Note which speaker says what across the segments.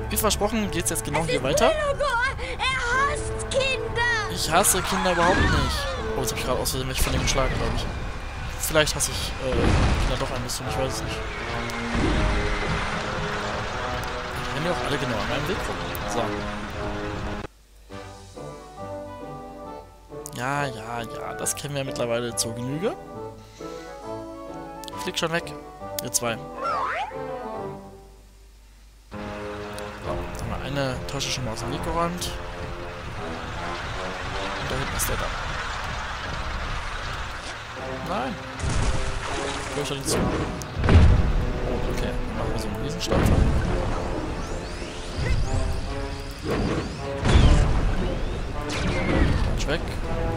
Speaker 1: wie versprochen geht's jetzt genau hier weiter.
Speaker 2: Er hasst Kinder!
Speaker 1: Ich hasse Kinder überhaupt nicht. Oh, jetzt habe ich gerade aus Versehen mich von dem geschlagen, glaube ich. Vielleicht hasse ich Kinder doch ein bisschen, ich weiß es nicht. Die rennen ja auch alle genau an meinem Weg rum. So. Ja, das kennen wir mittlerweile zur Genüge. Flieg schon weg. Ihr zwei. So, haben wir eine Tasche schon mal aus dem Weg geräumt. Und da hinten ist der da. Nein. Ich höre schon nicht zu. Oh, okay. Dann machen wir so einen Riesenstampfer. Dann weg.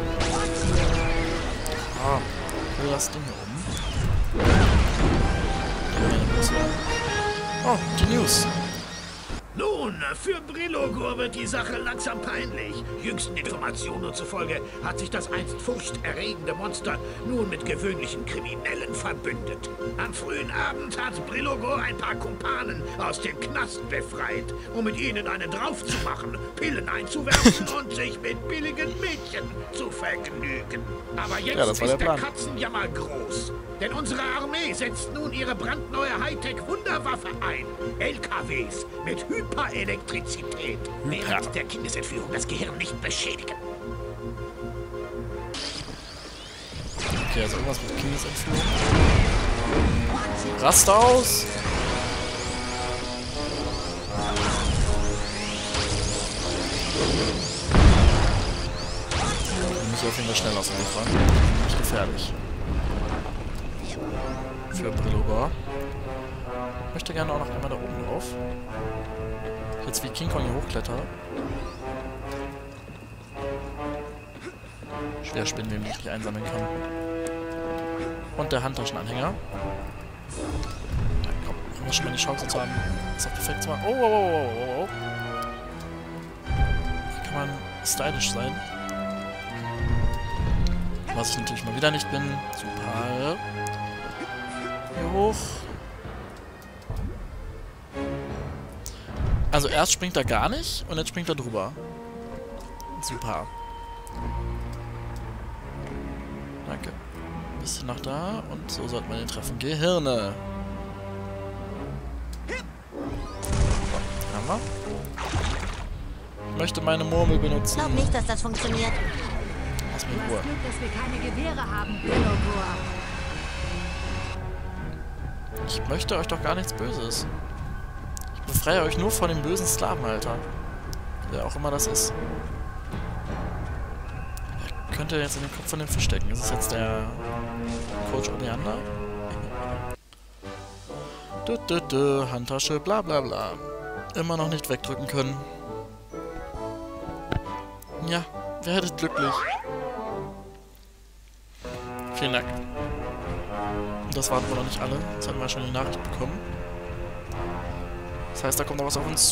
Speaker 1: Ah, ich will das Ding hier oben. Oh, die News.
Speaker 3: Nun, für Brillogor wird die Sache langsam peinlich. Jüngsten Informationen zufolge hat sich das einst furchterregende Monster nun mit gewöhnlichen Kriminellen verbündet. Am frühen Abend hat Brillogor ein paar Kumpanen aus dem Knast befreit, um mit ihnen einen draufzumachen, Pillen einzuwerfen und sich mit billigen Mädchen zu vergnügen. Aber jetzt ist der Katzenjammer groß. Denn unsere Armee setzt nun ihre brandneue Hightech-Wunderwaffe ein. LKWs mit Hyperelektrizität. Während der Kindesentführung das Gehirn nicht beschädigen.
Speaker 1: Okay, also irgendwas mit Kindesentführung. Rast aus! Ich muss auf jeden Fall schnell aus dem Weg ran. Nicht gefährlich. Für Brillogor. Ich möchte gerne auch noch einmal da oben drauf. Jetzt wie King Kong hier hochkletter. Schwer Spinnen, den ich nicht einsammeln kann. Und der Handtaschenanhänger. Ja, komm, haben wir schon mal die Chance zu haben, das auch perfekt zu machen. Oh. Hier kann man stylisch sein. Was ich natürlich mal wieder nicht bin. Super. Hier hoch. Also erst springt er gar nicht und jetzt springt er drüber. Super. Danke. Ein bisschen nach da und so sollte man den treffen. Gehirne. So, haben wir. Ich möchte meine Murmel benutzen.
Speaker 2: Ich glaube nicht, dass das funktioniert.
Speaker 1: Lass mich in Ruhe.
Speaker 4: Glück, dass wir keine Gewehre haben, Brillogor.
Speaker 1: Ich möchte euch doch gar nichts Böses. Ich befreie euch nur von dem bösen Sklavenhalter. Wer auch immer das ist. Wer könnte jetzt in den Kopf von dem Fisch stecken? Ist es jetzt der Coach Oleander? Handtasche, bla bla bla. Immer noch nicht wegdrücken können. Ja, werdet glücklich. Vielen Dank. Das waren aber noch nicht alle. Jetzt hatten wir schon die Nachricht bekommen. Das heißt, da kommt noch was auf uns zu.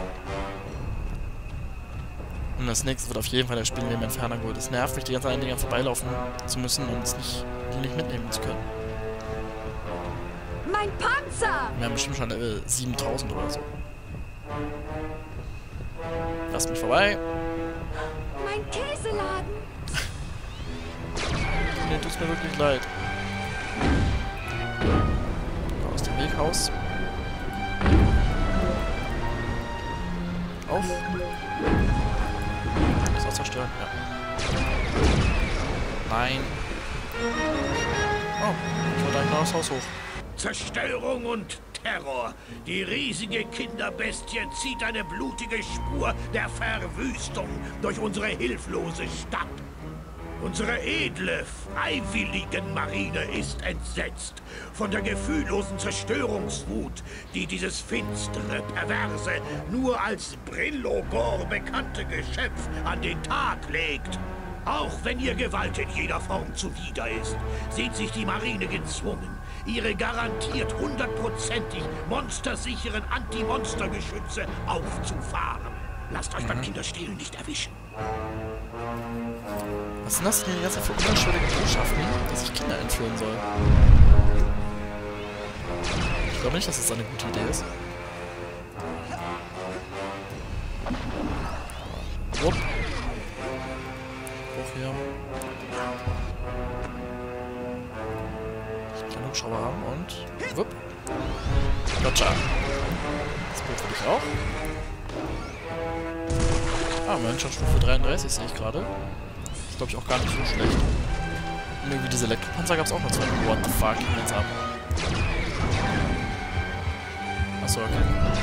Speaker 1: Und das nächste wird auf jeden Fall der Spinnenweben Entferner geholt. Es nervt mich, die ganze Zeit an den Dingern vorbeilaufen zu müssen und die nicht mitnehmen zu können.
Speaker 4: Mein Panzer!
Speaker 1: Wir haben bestimmt schon Level 7000 oder so. Lasst mich vorbei.
Speaker 4: Mein Käseladen!
Speaker 1: Nee, tut's mir wirklich leid. Aus dem Weg raus. Auf. Das auch zerstören, ja. Nein. Oh, ich wollte eigentlich noch das Haus hoch.
Speaker 3: Zerstörung und Terror. Die riesige Kinderbestie zieht eine blutige Spur der Verwüstung durch unsere hilflose Stadt. Unsere edle, freiwilligen Marine ist entsetzt von der gefühllosen Zerstörungswut, die dieses finstere, perverse, nur als Brillogor bekannte Geschöpf an den Tag legt. Auch wenn ihr Gewalt in jeder Form zuwider ist, sieht sich die Marine gezwungen, ihre garantiert 100%ig monstersicheren Anti-Monster-Geschütze aufzufahren. Lasst euch beim Kinderstehlen nicht erwischen.
Speaker 1: Was sind das denn die ganze Zeit für unschuldige Botschaften, dass ich Kinder entführen soll? Ich glaube nicht, dass das eine gute Idee ist. Wupp. Hoch hier. Ich kann Hubschrauber haben und... Wupp. Gotcha. Das Bild will ich auch. Ah, Mensch, schon Stufe 33 sehe ich gerade. Ist, glaube ich, auch gar nicht so schlecht. Und irgendwie diese Elektropanzer gab es auch noch zwei. What the fuck, geht jetzt ab? Achso, okay.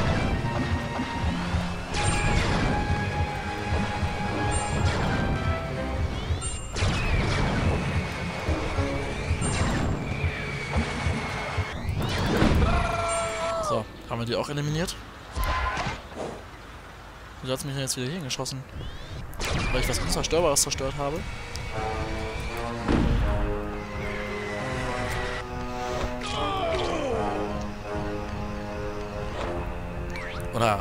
Speaker 1: So, haben wir die auch eliminiert? Wieso hat es mich denn jetzt wieder hier hingeschossen? Weil ich was Unzerstörbares zerstört habe? Oder...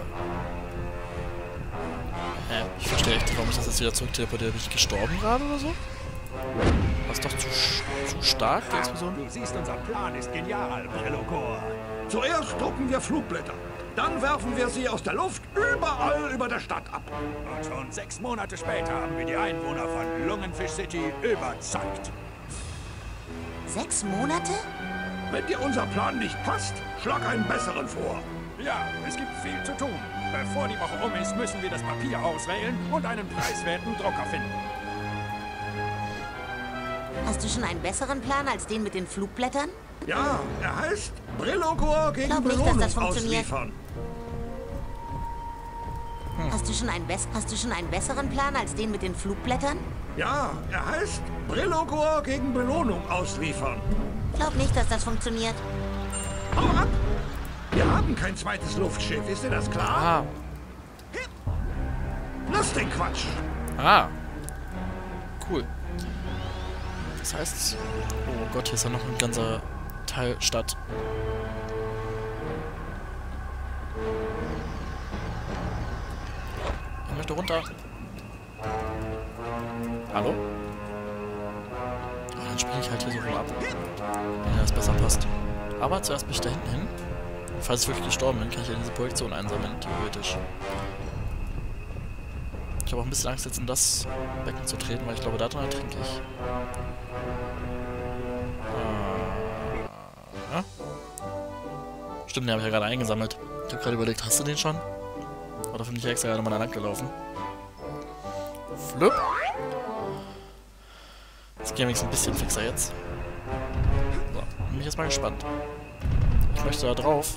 Speaker 1: ich verstehe echt nicht, warum ich das jetzt wieder zurück teleportiere. Bin ich gestorben gerade oder so? Das ist doch zu stark, die Explosion.
Speaker 3: Du siehst, unser Plan ist genial, Brilogor. Zuerst drucken wir Flugblätter. Dann werfen wir sie aus der Luft überall über der Stadt ab. Und schon 6 Monate später haben wir die Einwohner von Lungenfish City überzeugt.
Speaker 2: 6 Monate?
Speaker 3: Wenn dir unser Plan nicht passt, schlag einen besseren vor.
Speaker 5: Ja, es gibt viel zu tun. Bevor die Woche um ist, müssen wir das Papier auswählen und einen preiswerten Drucker finden.
Speaker 2: Hast du schon einen besseren Plan als den mit den Flugblättern?
Speaker 3: Ja, er heißt Brilogor gegen
Speaker 2: Glaub nicht, dass
Speaker 3: Belohnung
Speaker 2: das funktioniert.
Speaker 3: ausliefern.
Speaker 2: Hast du schon einen besseren Plan als den mit den Flugblättern?
Speaker 3: Ja, er heißt Brilogor gegen Belohnung ausliefern.
Speaker 2: Glaub nicht, dass das funktioniert.
Speaker 3: Hau ab! Wir haben kein zweites Luftschiff, ist dir das klar?
Speaker 1: Ah.
Speaker 3: Lass den Quatsch!
Speaker 1: Ah. Cool. Das heißt... Oh Gott, hier ist ja noch ein ganzer Teil Stadt. Ich möchte runter. Hallo? Oh, dann springe ich halt hier so rum ab. Ja, das besser passt. Aber zuerst bin ich da hinten hin. Falls ich wirklich gestorben bin, kann ich ja diese Projektion einsammeln, theoretisch. Ich habe auch ein bisschen Angst, jetzt in das Becken zu treten, weil ich glaube, da drin ertrinke ich. Stimmt, den habe ich ja gerade eingesammelt. Ich habe gerade überlegt, hast du den schon? Oder bin ich extra gerade mal da lang gelaufen? Flip. Das geht wenigstens ein bisschen fixer jetzt. So, bin ich jetzt mal gespannt. Ich möchte da drauf.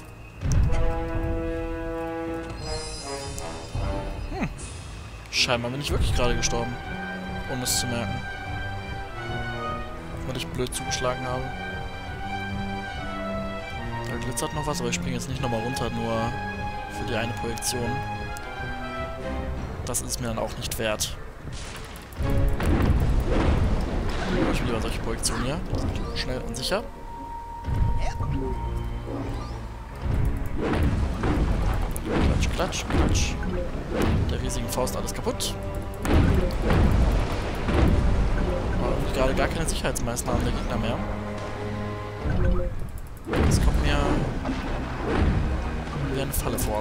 Speaker 1: Scheinbar bin ich wirklich gerade gestorben. Ohne es zu merken. Weil ich blöd zugeschlagen habe. Da glitzert noch was, aber ich springe jetzt nicht nochmal runter, nur für die eine Projektion. Das ist mir dann auch nicht wert. Ich will lieber solche Projektionen hier. Die sind schnell und sicher. Klatsch, klatsch, klatsch. Der riesigen Faust alles kaputt. Aber irgendwie gerade gar keine Sicherheitsmaßnahmen der Gegner mehr. Das kommt mir wie eine Falle vor.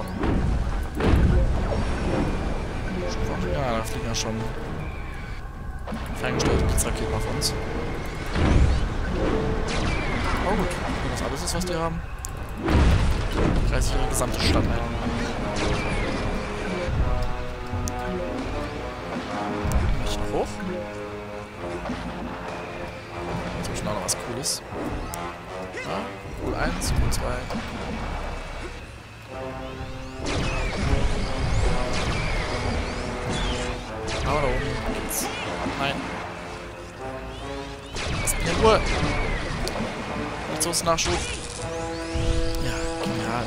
Speaker 1: Ja, da fliegen ja schon ferngesteuerte Blitzraketen auf uns. Oh gut, wenn das alles ist, was die haben, reiße ich ihre gesamte Stadt ein. Nicht noch hoch. Jetzt habe ich noch was Cooles. Ja, Pool 1, Pool 2. Aber da oben geht's. Nein. Lass mich in Ruhe. Nicht so Nachschub. Ja, genial.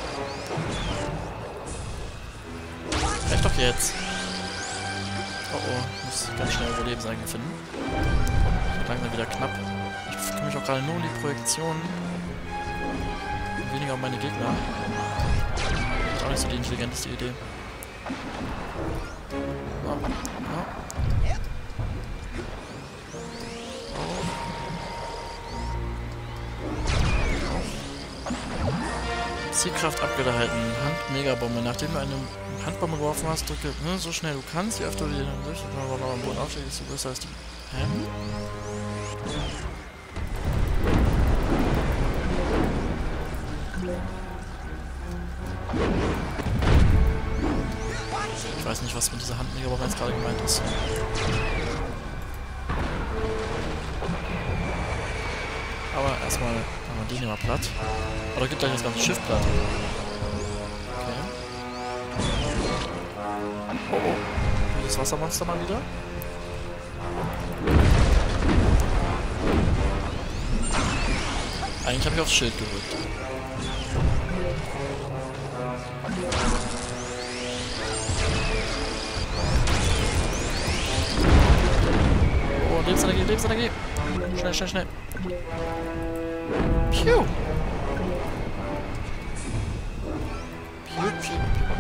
Speaker 1: Reicht doch jetzt. Oh oh, ich muss ganz schnell Überlebenseingang finden. Wird langsam wieder knapp. Ich kümmere mich auch gerade nur um die Projektion. Und weniger um meine Gegner. Ist auch nicht so die intelligenteste Idee. So, ja. Zielkraft abgehalten. Hand-Megabombe. Nachdem du eine Handbombe geworfen hast, drücke so schnell du kannst. Je öfter du den am Boden aufschlägst, desto größer ist die. Ich weiß nicht, was mit dieser Hand-Megabombe jetzt gerade gemeint ist. Aber erstmal machen wir den hier mal platt. Oder gibt gleich das ganze Schiff platt. Okay. Oh oh. Das Wassermonster mal wieder. Eigentlich habe ich aufs Schild gerückt. Oh, Lebensenergie, Lebensenergie. Schnell, schnell, schnell. Piu. Piu, piu.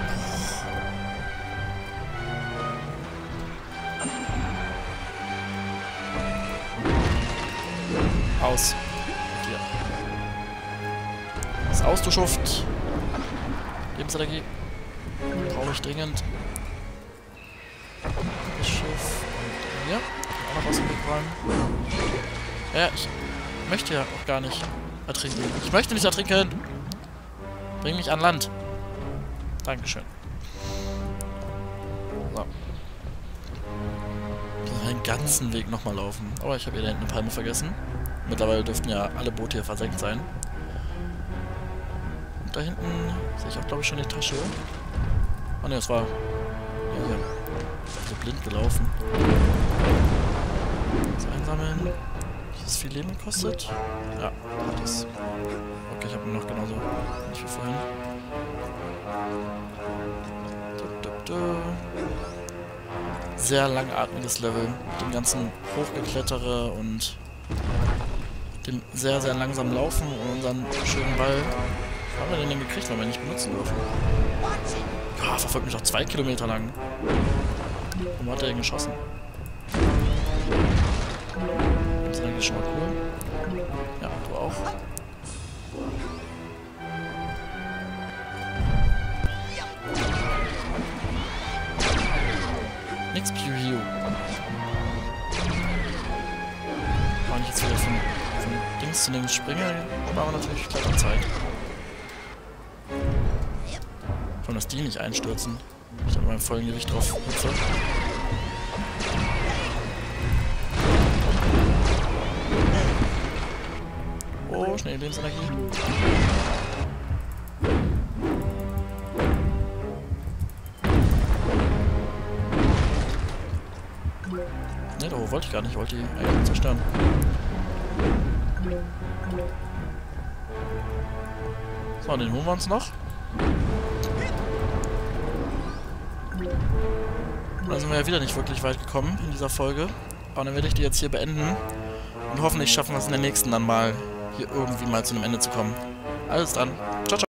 Speaker 1: Aus. Hier. Ist aus, du Schuft. Lebensenergie. Brauche ich dringend. Das Schiff. Und hier. Auch noch aus dem Weg räumen. Ja, ich möchte ja auch gar nicht ertrinken. Ich möchte nicht ertrinken. Bring mich an Land. Dankeschön. So. Ich muss den ganzen Weg nochmal laufen. Aber ich habe hier da hinten eine Palme vergessen. Mittlerweile dürften ja alle Boote hier versenkt sein. Und da hinten sehe ich auch, glaube ich, schon die Tasche. Oh ne, das war hier. So blind gelaufen. Das einsammeln. Das viel Leben kostet? Ja, das. Okay, ich habe noch genauso. Nicht wie vorhin. Sehr langatmiges Level. Mit dem ganzen Hochgeklettere und dem sehr, sehr langsamen Laufen und unseren schönen Ball. Was haben wir denn gekriegt, weil wir nicht benutzen dürfen? Ja, verfolgt mich doch 2 Kilometer lang. Warum hat er denn geschossen? Das ist eigentlich schon mal cool. Ja, du auch. Nix Piu. Wenn ich jetzt wieder von Dings zu Dings springe, sparen wir natürlich gleich an Zeit. Vor allem, dass die nicht einstürzen. Ich habe mein vollen Gewicht drauf hüpfe. Oh, schnell Lebensenergie. Ne, da wollte ich gar nicht. Ich wollte die eigentlich zerstören. So, den holen wir uns noch. Dann sind wir ja wieder nicht wirklich weit gekommen in dieser Folge. Aber dann werde ich die jetzt hier beenden. Und hoffentlich schaffen wir es in der nächsten dann mal, hier irgendwie mal zu einem Ende zu kommen. Alles dann. Ciao, ciao.